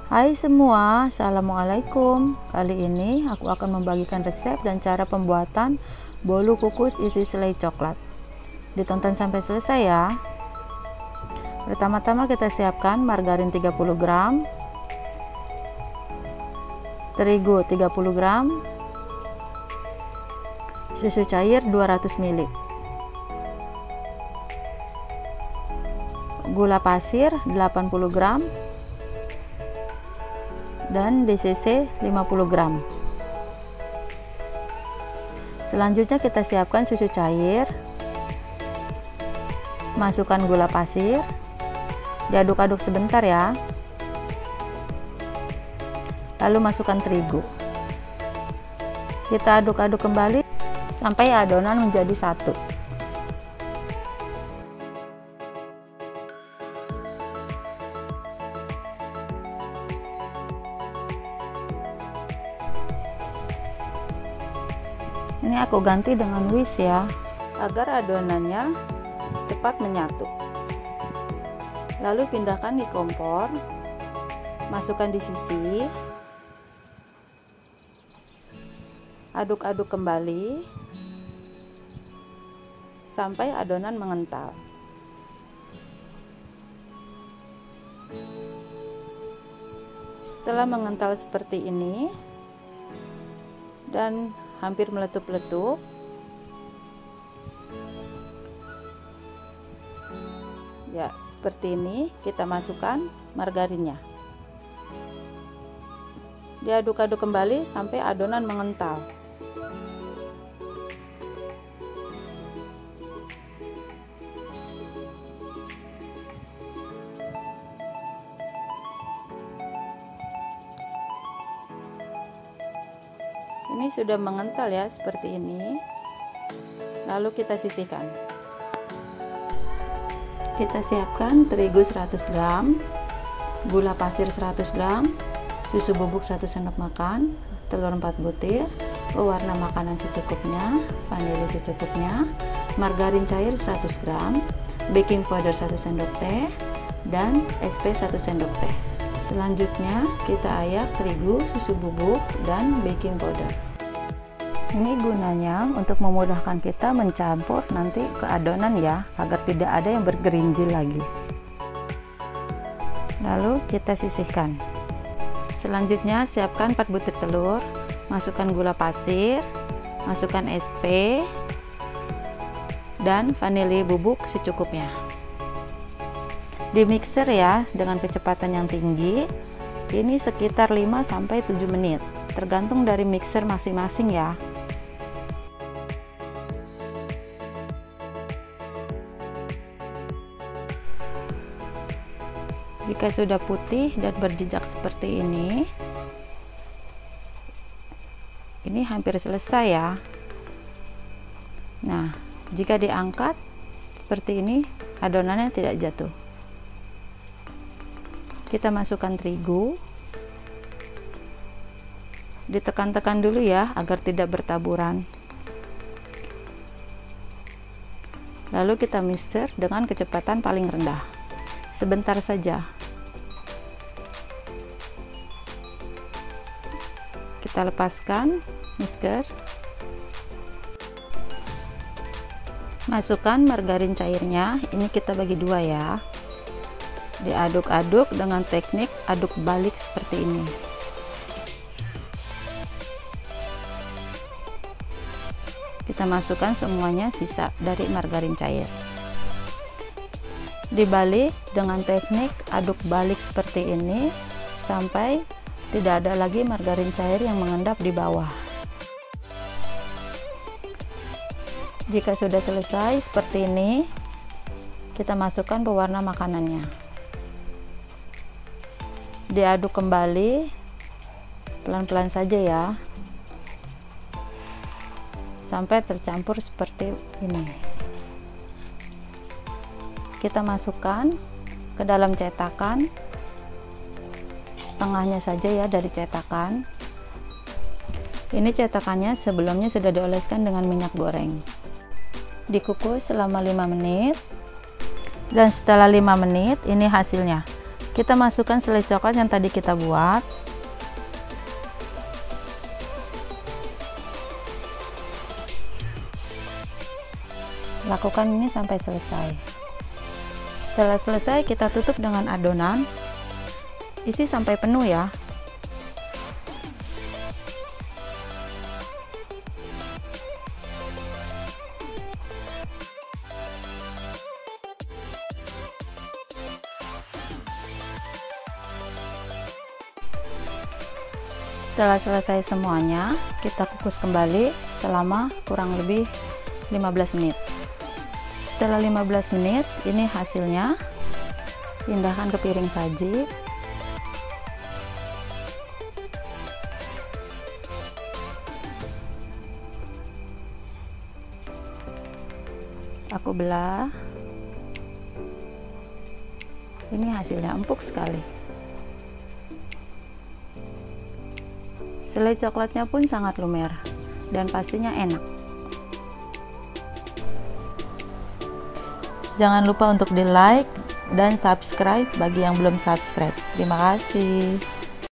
Hai semua, assalamualaikum. Kali ini aku akan membagikan resep dan cara pembuatan bolu kukus isi selai coklat. Ditonton sampai selesai ya. Pertama-tama kita siapkan margarin 30 gram, terigu 30 gram, susu cair 200 ml, gula pasir 80 gram, dan DCC 50 gram. Selanjutnya kita siapkan susu cair, masukkan gula pasir, diaduk-aduk sebentar ya, lalu masukkan terigu. Kita aduk-aduk kembali sampai adonan menjadi satu. Ini aku ganti dengan whisk ya, agar adonannya cepat menyatu. Lalu pindahkan di kompor, masukkan di sisi, aduk-aduk kembali sampai adonan mengental. Setelah mengental seperti ini dan hampir meletup-letup, ya seperti ini, kita masukkan margarinnya. Diaduk-aduk kembali sampai adonan mengental. Ini sudah mengental ya, seperti ini. Lalu kita sisihkan. Kita siapkan terigu 100 gram, gula pasir 100 gram, susu bubuk 1 sendok makan, telur 4 butir, pewarna makanan secukupnya, vanili secukupnya, margarin cair 100 gram, baking powder 1 sendok teh, dan SP 1 sendok teh. Selanjutnya kita ayak terigu, susu bubuk, dan baking powder. Ini gunanya untuk memudahkan kita mencampur nanti ke adonan ya, agar tidak ada yang bergerinjil lagi. Lalu kita sisihkan. Selanjutnya siapkan 4 butir telur, masukkan gula pasir, masukkan SP, dan vanili bubuk secukupnya. Di mixer ya dengan kecepatan yang tinggi. Ini sekitar 5-7 menit, tergantung dari mixer masing-masing ya. Jika sudah putih dan berjejak seperti ini hampir selesai ya. Nah, jika diangkat seperti ini, adonannya tidak jatuh. Kita masukkan terigu, ditekan-tekan dulu ya agar tidak bertaburan. Lalu kita mixer dengan kecepatan paling rendah, sebentar saja. Kita lepaskan mixer, masukkan margarin cairnya. Ini kita bagi dua ya, diaduk-aduk dengan teknik aduk balik seperti ini. Kita masukkan semuanya sisa dari margarin cair, dibalik dengan teknik aduk balik seperti ini sampai tidak ada lagi margarin cair yang mengendap di bawah. Jika sudah selesai seperti ini, kita masukkan pewarna makanannya, diaduk kembali pelan-pelan saja ya, sampai tercampur seperti ini. Kita masukkan ke dalam cetakan, setengahnya saja ya dari cetakan. Ini cetakannya sebelumnya sudah dioleskan dengan minyak goreng. Dikukus selama 5 menit, dan setelah 5 menit ini hasilnya. Kita masukkan selai coklat yang tadi kita buat. Lakukan ini sampai selesai. Setelah selesai, kita tutup dengan adonan. Isi sampai penuh ya. Setelah selesai semuanya, kita kukus kembali selama kurang lebih 15 menit. Setelah 15 menit, ini hasilnya. Pindahkan ke piring saji. Aku belah. Ini hasilnya empuk sekali. Selai coklatnya pun sangat lumer dan pastinya enak. Jangan lupa untuk di like dan subscribe bagi yang belum subscribe. Terima kasih.